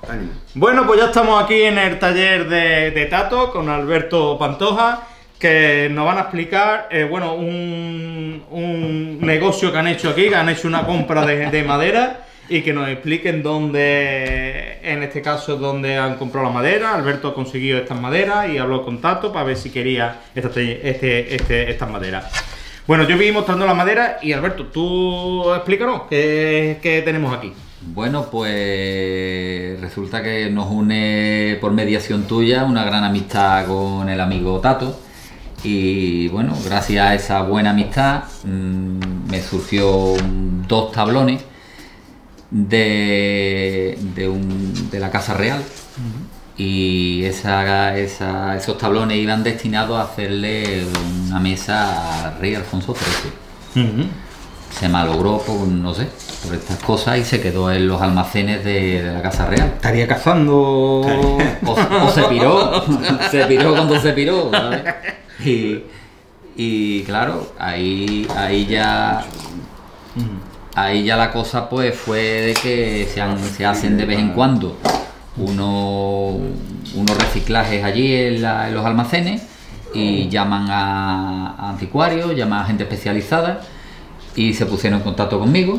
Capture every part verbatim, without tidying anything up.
Ánimo. Bueno, pues ya estamos aquí en el taller de, de Tato con Alberto Pantoja, que nos van a explicar, eh, bueno, un, un negocio que han hecho aquí, que han hecho una compra de, de madera, y que nos expliquen dónde, en este caso, dónde han comprado la madera. Alberto ha conseguido estas maderas y habló con Tato para ver si quería este, este, este, estas maderas. Bueno, yo vi mostrando la madera y Alberto, tú explícanos qué, qué tenemos aquí. Bueno, pues resulta que nos une por mediación tuya una gran amistad con el amigo Tato. Y bueno, gracias a esa buena amistad mmm, me surgió dos tablones de, de, un, de la Casa Real. Uh-huh. Y esa, esa, esos tablones iban destinados a hacerle una mesa al rey Alfonso trece. Uh-huh. Se malogró por, no sé, por estas cosas y se quedó en los almacenes de, de la Casa Real. Estaría cazando... O, o se piró, se piró cuando se piró, ¿sabes? Y, y claro, ahí, ahí ya... Ahí ya la cosa pues fue de que se, han, se hacen de vez en cuando unos, unos reciclajes allí en, la, en los almacenes y llaman a, a anticuarios, llaman a gente especializada y se pusieron en contacto conmigo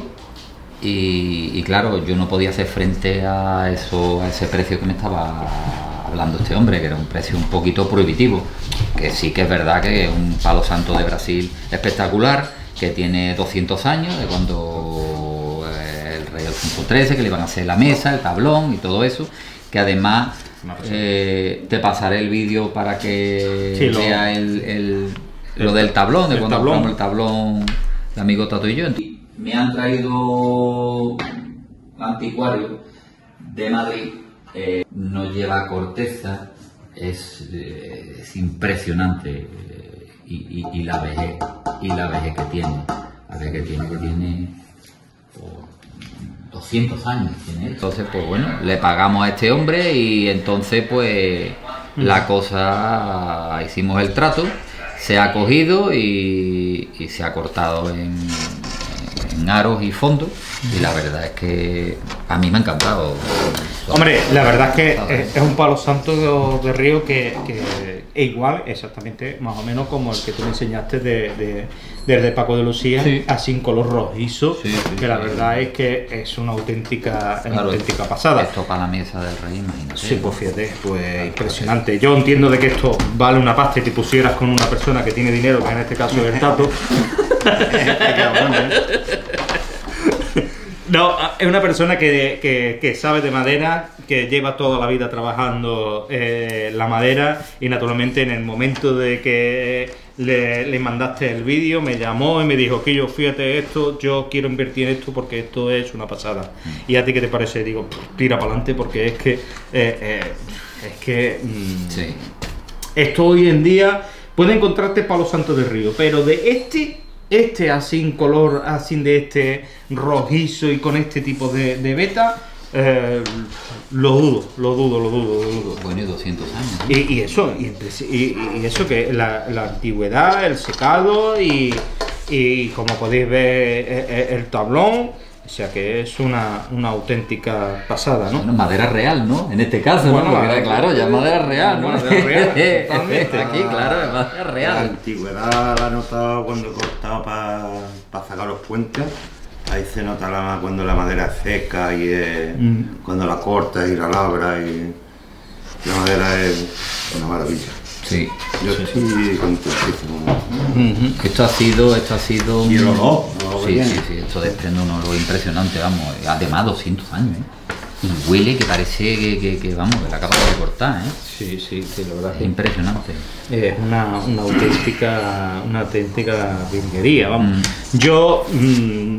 y, y claro, yo no podía hacer frente a eso, a ese precio que me estaba hablando este hombre, que era un precio un poquito prohibitivo, que sí que es verdad que es un palo santo de Brasil espectacular, que tiene doscientos años, de cuando el rey Alfonso trece, que le iban a hacer la mesa, el tablón y todo eso, que además eh, te pasaré el vídeo para que sí, vea lo, el, el, lo del tablón, de cuando compramos el tablón, el amigo Tato y yo. Me han traído anticuario de Madrid, eh, no lleva corteza, es, eh, es impresionante. Eh, Y, y, y la vejez y la vejez que tiene la vejez que tiene que tiene oh, doscientos años tiene. Entonces pues bueno, le pagamos a este hombre y entonces pues la cosa, hicimos el trato, se ha cogido y, y se ha cortado en, en aros y fondos y la verdad es que a mí me ha encantado. Hombre, la verdad es que es, es un palo santo de, de río que, que es igual, exactamente, más o menos como el que tú me enseñaste de, de, de, de Paco de Lucía, sí. Así en color rojizo, sí, sí, que la sí, verdad sí. Es que es una auténtica, claro, una auténtica pasada. Esto para la mesa del rey, imagínate. Sí, pues fíjate, pues claro, impresionante. Yo entiendo de que esto vale una pasta y te pusieras con una persona que tiene dinero, que en este caso es el Tato. No, es una persona que, que, que sabe de madera, que lleva toda la vida trabajando eh, la madera y naturalmente en el momento de que le, le mandaste el vídeo me llamó y me dijo que yo fíjate esto, yo quiero invertir en esto porque esto es una pasada. ¿Y a ti qué te parece? Digo, tira para adelante porque es que eh, eh, es que mmm, sí. Esto hoy en día puede encontrarte palo santo de río, pero de este Este así en color, así de este rojizo y con este tipo de, de beta, eh, lo dudo, lo dudo, lo dudo, lo dudo. Bueno, y doscientos años. ¿No? Y, y eso, y, y, y eso que la, la antigüedad, el secado y, y como podéis ver el, el tablón, o sea que es una, una auténtica pasada, ¿no? Bueno, madera real, ¿no? En este caso, bueno, ¿no? Porque, claro, ya madera real, ¿no? Madera real, totalmente. Aquí, claro, es madera real. La antigüedad la he notado cuando he cortado para pa sacar los puentes. Ahí se nota la, cuando la madera es seca y es, mm. cuando la cortas y la labras y la madera es una maravilla. Sí. Yo sí. Estoy contentísimo. Uh-huh. Esto ha sido, esto ha sido. Y el olor. Sí, sí, sí, esto desprende un olor impresionante, vamos. Además, doscientos años, ¿eh? Y huele que parece que, que, que vamos, que la acabas de cortar, ¿eh? Sí, sí, sí, la verdad. Es impresionante. Es una, una auténtica, una auténtica virguería, vamos. Mm. Yo, mm,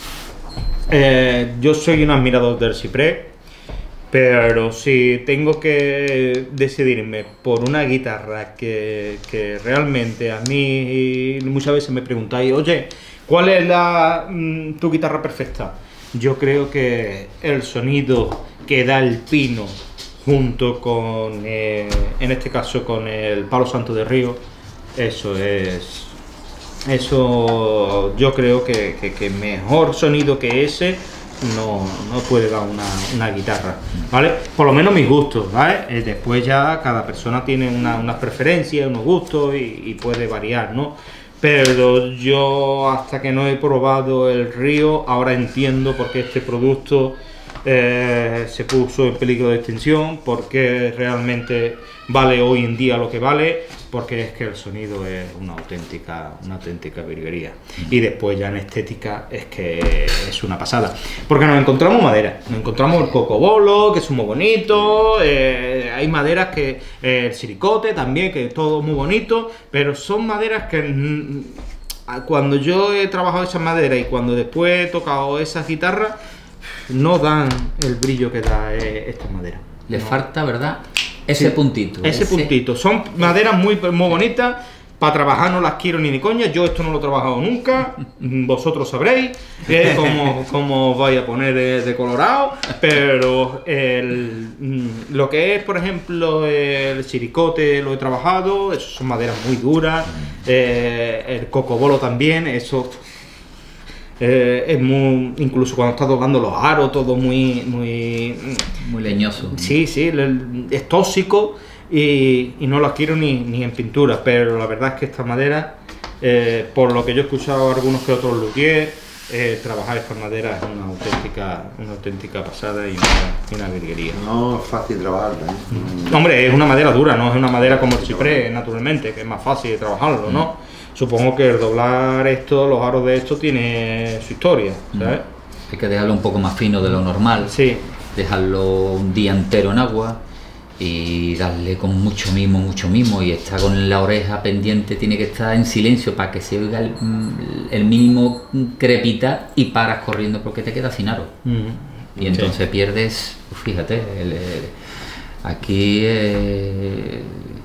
eh, yo soy un admirador del ciprés. Pero si tengo que decidirme por una guitarra que, que realmente a mí muchas veces me preguntáis, oye, ¿cuál es la, mm, tu guitarra perfecta? Yo creo que el sonido que da el pino junto con, eh, en este caso con el palo santo de río, eso es, eso yo creo que, que, que mejor sonido que ese no, no puede dar una, una guitarra, ¿vale? Por lo menos mis gustos, ¿vale? Eh, después ya cada persona tiene una, unas preferencias, unos gustos y, y puede variar, ¿no? Pero yo hasta que no he probado el Río, ahora entiendo por qué este producto eh, se puso en peligro de extinción, porque realmente vale hoy en día lo que vale, porque es que el sonido es una auténtica, una auténtica virguería. Y después ya en estética es que es una pasada. Porque nos encontramos madera, nos encontramos el cocobolo, que es muy bonito, eh, hay maderas que, eh, el siricote también, que es todo muy bonito, pero son maderas que mm, cuando yo he trabajado esas maderas y cuando después he tocado esas guitarras, no dan el brillo que da eh, esta madera. Le no. falta, ¿verdad? Ese Sí, puntito. Ese, ese puntito. Son maderas muy, muy bonitas. Para trabajar no las quiero ni ni coña. Yo esto no lo he trabajado nunca. Vosotros sabréis eh, cómo, cómo os vais a poner de, de colorado. Pero el, lo que es, por ejemplo, el chiricote lo he trabajado. Eso son maderas muy duras. Eh, el cocobolo también. Eso... Eh, es muy, incluso cuando estás tocando los aros, todo muy, muy, muy leñoso. Sí, sí, es tóxico y, y no las quiero ni, ni en pintura, pero la verdad es que esta madera, eh, por lo que yo he escuchado a algunos que otros luthiers, eh, trabajar esta madera es una auténtica, una auténtica pasada y una, y una virguería. No es fácil trabajarla, ¿eh? Hombre, es una madera dura, no es una madera como el ciprés, naturalmente, que es más fácil de trabajarlo, ¿no? Supongo que el doblar esto, los aros de esto, tiene su historia, ¿sabes? Hay que dejarlo un poco más fino de lo normal. Sí. Dejarlo un día entero en agua y darle con mucho mimo, mucho mimo, y está con la oreja pendiente, tiene que estar en silencio para que se oiga el, el mínimo crepita y paras corriendo porque te quedas sin aro. Mm. Y entonces sí. pierdes, fíjate, el, el, aquí... Eh,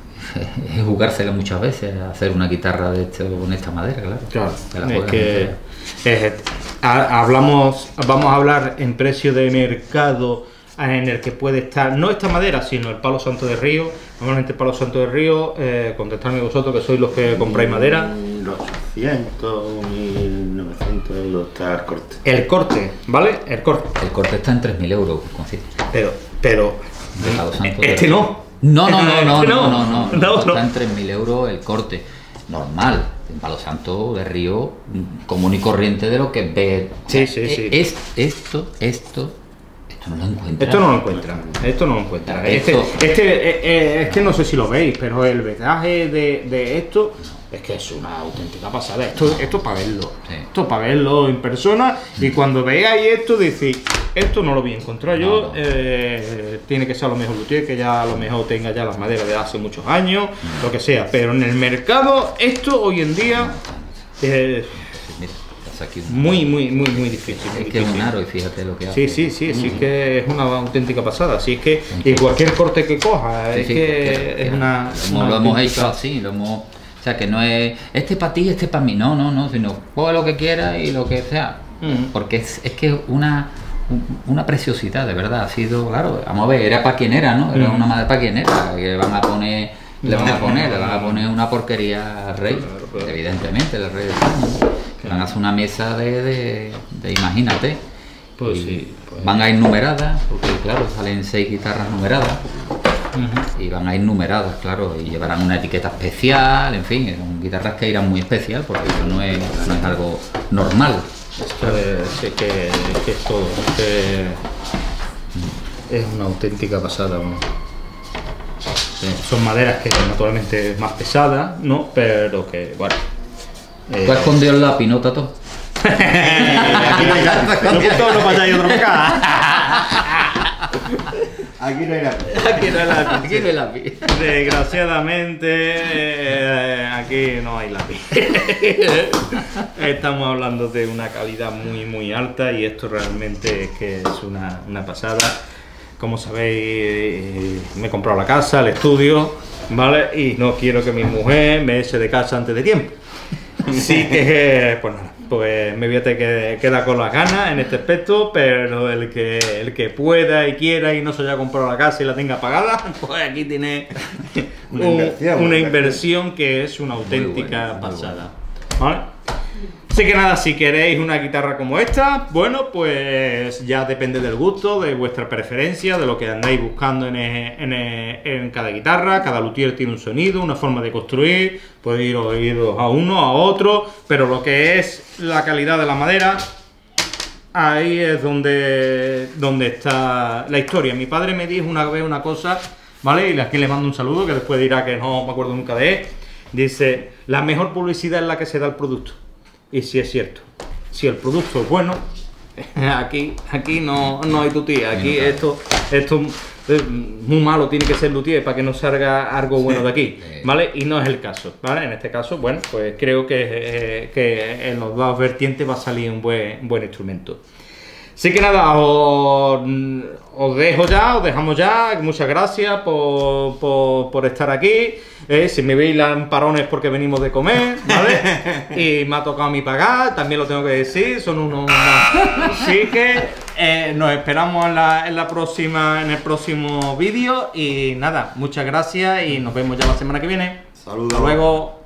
es jugársela muchas veces, hacer una guitarra de esto con esta madera, claro. Claro, es que es, hablamos, vamos a hablar en precio de mercado en el que puede estar, no esta madera, sino el palo santo de Río. Normalmente el palo santo de Río, eh, contestadme vosotros que sois los que compráis madera. mil ochocientos, mil novecientos euros está el corte. El corte, ¿vale? El corte. El corte está en tres mil euros, pero, pero, este no. No, no, no, no, no, no, no, no, no. Está en tres mil euros el corte normal, en Palo Santo de Río, común y corriente de lo que ves. Sí, sí, sí. Es, esto, esto, esto no lo encuentra. Esto no lo encuentra, esto no lo encuentra. Esto... Este, este eh, eh, es que no sé si lo veis, pero el vetaje de, de esto es que es una auténtica pasada. Esto, esto es para verlo, sí. Esto es para verlo en persona y cuando veáis esto decís, esto no lo voy a encontrar yo, no, no. Eh, tiene que ser a lo mejor luthier, que ya a lo mejor tenga ya las maderas de hace muchos años, no. Lo que sea, pero en el mercado esto hoy en día eh, aquí muy, muy, muy, muy difícil. Es muy que difícil. Es un aro y fíjate lo que hace. Sí, sí, sí, sí, mm. es que es una auténtica pasada. Así es que, y cualquier corte que coja, sí, es sí, que es una. Como una lo hemos auténtica... hecho así, lo hemos. O sea, que no es este para ti, este para mí, no, no, no, sino coge lo que quieras y lo que sea. Mm. Porque es, es que es una. Una preciosidad, de verdad, ha sido, claro, vamos a ver, era para quien era, ¿no? Era mm. una madre para quien era, que le van a poner, le van a poner, le van a poner una porquería al rey, claro, claro. Evidentemente, el rey de España. Claro. Van a hacer una mesa de, de, de imagínate, pues sí, pues... van a ir numeradas, porque claro, salen seis guitarras numeradas, uh-huh. y van a ir numeradas, claro, y llevarán una etiqueta especial, en fin, son guitarras que irán muy especial, porque eso no es, no es algo normal. Esto es, es, que, es que es todo, es, que es una auténtica pasada, ¿no? Sí, son maderas que naturalmente es más pesadas, ¿no? Pero que, bueno... Eh... ¿Tú has escondido el lápiz, no, Tato? Aquí no hay lápiz, no puedo no pasar otro acá. Aquí no hay lápiz. Aquí no hay lápiz. Aquí no hay lápiz. Desgraciadamente, eh, aquí no hay lápiz. Estamos hablando de una calidad muy, muy alta y esto realmente es que es una, una pasada. Como sabéis, me he comprado la casa, el estudio, ¿vale? Y no quiero que mi mujer me eche de casa antes de tiempo. Así que, pues nada. Pues me voy a tener que quedar con las ganas en este aspecto, pero el que el que pueda y quiera y no se haya comprado la casa y la tenga pagada, pues aquí tiene una, un, inversión, una inversión que es una auténtica bueno, pasada. ¿Vale? Así que nada, si queréis una guitarra como esta, bueno, pues ya depende del gusto, de vuestra preferencia, de lo que andáis buscando en, en, en cada guitarra. Cada luthier tiene un sonido, una forma de construir, podéis ir oídos a uno, a otro, pero lo que es la calidad de la madera, ahí es donde, donde está la historia. Mi padre me dijo una vez una cosa, ¿vale? Y aquí le mando un saludo, que después dirá que no me acuerdo nunca de él. Dice, la mejor publicidad es la que se da al producto. Y sí es cierto, si el producto es bueno, aquí, aquí no, no hay tutía, aquí esto, esto es muy malo, tiene que ser luthier para que no salga algo bueno de aquí, ¿vale? Y no es el caso, ¿vale? En este caso, bueno, pues creo que, eh, que en los dos vertientes va a salir un buen, buen instrumento. Así que nada, os, os dejo ya, os dejamos ya. Muchas gracias por, por, por estar aquí. Eh, si me veis lamparones porque venimos de comer, ¿vale? Y me ha tocado a mí pagar, también lo tengo que decir, son unos... unos... Así que eh, nos esperamos en, la, en, la próxima, en el próximo vídeo. Y nada, muchas gracias y nos vemos ya la semana que viene. Saludos. Hasta luego.